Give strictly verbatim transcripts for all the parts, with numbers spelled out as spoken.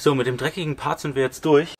So, mit dem dreckigen Part sind wir jetzt durch.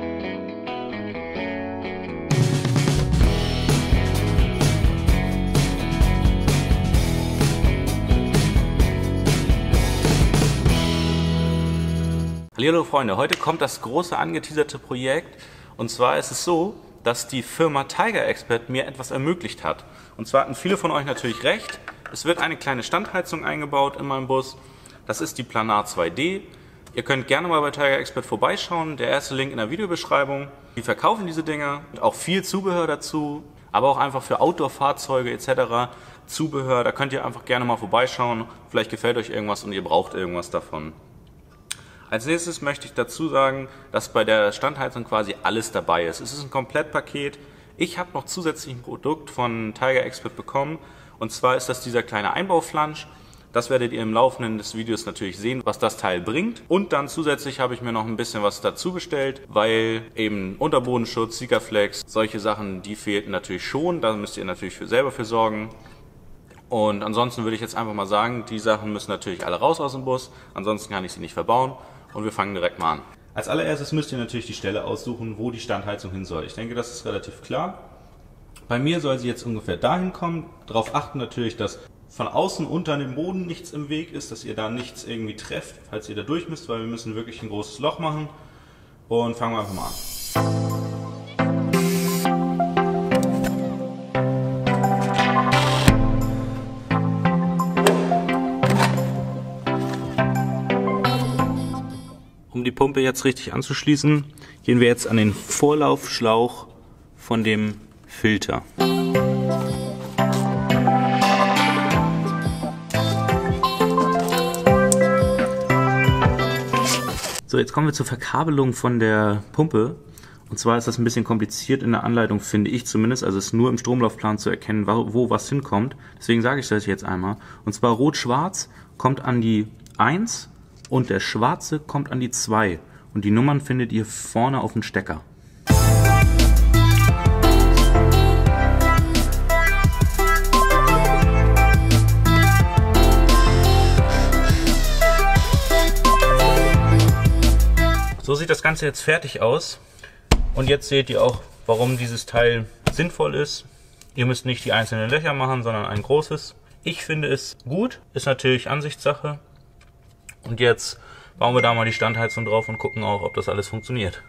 Hallo Freunde, heute kommt das große angeteaserte Projekt, und zwar ist es so, dass die Firma Tiger Expert mir etwas ermöglicht hat. Und zwar hatten viele von euch natürlich recht, es wird eine kleine Standheizung eingebaut in meinem Bus. Das ist die Planar zwei D. Ihr könnt gerne mal bei Tiger Expert vorbeischauen, der erste Link in der Videobeschreibung. Die verkaufen diese Dinger, auch viel Zubehör dazu, aber auch einfach für Outdoor-Fahrzeuge et cetera. Zubehör, da könnt ihr einfach gerne mal vorbeischauen, vielleicht gefällt euch irgendwas und ihr braucht irgendwas davon. Als nächstes möchte ich dazu sagen, dass bei der Standheizung quasi alles dabei ist. Es ist ein Komplettpaket. Ich habe noch zusätzlich ein Produkt von Tiger Expert bekommen, und zwar ist das dieser kleine Einbauflansch. Das werdet ihr im Laufe des Videos natürlich sehen, was das Teil bringt. Und dann zusätzlich habe ich mir noch ein bisschen was dazu bestellt, weil eben Unterbodenschutz, Sikaflex, solche Sachen, die fehlten natürlich schon. Da müsst ihr natürlich für selber für sorgen. Und ansonsten würde ich jetzt einfach mal sagen, die Sachen müssen natürlich alle raus aus dem Bus. Ansonsten kann ich sie nicht verbauen. Und wir fangen direkt mal an. Als allererstes müsst ihr natürlich die Stelle aussuchen, wo die Standheizung hin soll. Ich denke, das ist relativ klar. Bei mir soll sie jetzt ungefähr dahin kommen. Darauf achten natürlich, dass von außen unter dem Boden nichts im Weg ist, dass ihr da nichts irgendwie trefft, falls ihr da durch müsst, weil wir müssen wirklich ein großes Loch machen. Und fangen wir einfach mal an. Um die Pumpe jetzt richtig anzuschließen, gehen wir jetzt an den Vorlaufschlauch von dem Filter. So, jetzt kommen wir zur Verkabelung von der Pumpe. Und zwar ist das ein bisschen kompliziert in der Anleitung, finde ich zumindest. Also es ist nur im Stromlaufplan zu erkennen, wo was hinkommt. Deswegen sage ich das jetzt einmal. Und zwar rot-schwarz kommt an die eins. Und der schwarze kommt an die zwei. Und die Nummern findet ihr vorne auf dem Stecker. So sieht das Ganze jetzt fertig aus. Und jetzt seht ihr auch, warum dieses Teil sinnvoll ist. Ihr müsst nicht die einzelnen Löcher machen, sondern ein großes. Ich finde es gut, ist natürlich Ansichtssache. Und jetzt bauen wir da mal die Standheizung drauf und gucken auch, ob das alles funktioniert.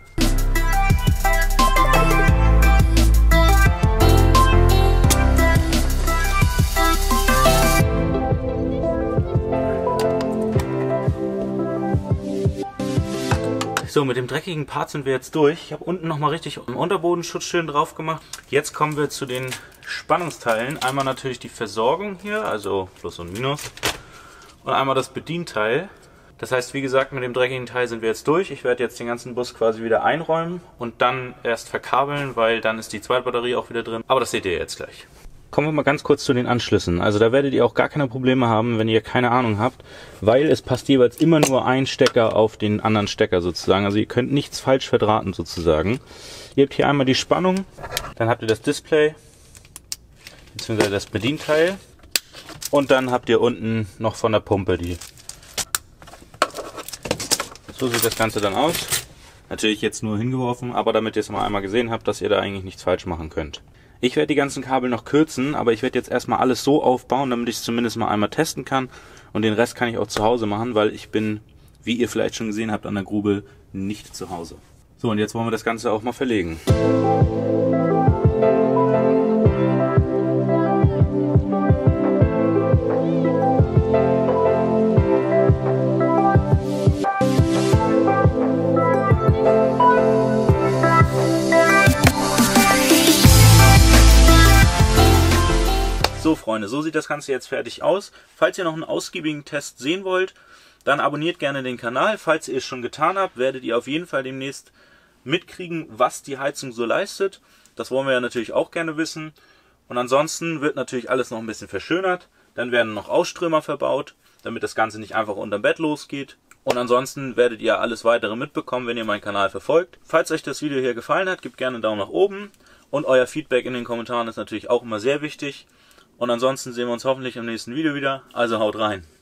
So, mit dem dreckigen Part sind wir jetzt durch. Ich habe unten nochmal richtig im Unterbodenschutz schön drauf gemacht. Jetzt kommen wir zu den Spannungsteilen. Einmal natürlich die Versorgung hier, also Plus und Minus. Und einmal das Bedienteil. Das heißt, wie gesagt, mit dem dreckigen Teil sind wir jetzt durch. Ich werde jetzt den ganzen Bus quasi wieder einräumen und dann erst verkabeln, weil dann ist die Zweitbatterie auch wieder drin. Aber das seht ihr jetzt gleich. Kommen wir mal ganz kurz zu den Anschlüssen. Also da werdet ihr auch gar keine Probleme haben, wenn ihr keine Ahnung habt, weil es passt jeweils immer nur ein Stecker auf den anderen Stecker sozusagen. Also ihr könnt nichts falsch verdrahten sozusagen. Ihr habt hier einmal die Spannung, dann habt ihr das Display, beziehungsweise das Bedienteil und dann habt ihr unten noch von der Pumpe die. So sieht das Ganze dann aus. Natürlich jetzt nur hingeworfen, aber damit ihr es mal einmal gesehen habt, dass ihr da eigentlich nichts falsch machen könnt. Ich werde die ganzen Kabel noch kürzen, aber ich werde jetzt erstmal alles so aufbauen, damit ich es zumindest mal einmal testen kann. Und den Rest kann ich auch zu Hause machen, weil ich bin, wie ihr vielleicht schon gesehen habt, an der Grube nicht zu Hause. So, und jetzt wollen wir das Ganze auch mal verlegen. So Freunde, so sieht das Ganze jetzt fertig aus. Falls ihr noch einen ausgiebigen Test sehen wollt, dann abonniert gerne den Kanal. Falls ihr es schon getan habt, werdet ihr auf jeden Fall demnächst mitkriegen, was die Heizung so leistet. Das wollen wir ja natürlich auch gerne wissen. Und ansonsten wird natürlich alles noch ein bisschen verschönert. Dann werden noch Ausströmer verbaut, damit das Ganze nicht einfach unterm Bett losgeht. Und ansonsten werdet ihr alles weitere mitbekommen, wenn ihr meinen Kanal verfolgt. Falls euch das Video hier gefallen hat, gebt gerne einen Daumen nach oben. Und euer Feedback in den Kommentaren ist natürlich auch immer sehr wichtig. Und ansonsten sehen wir uns hoffentlich im nächsten Video wieder. Also haut rein!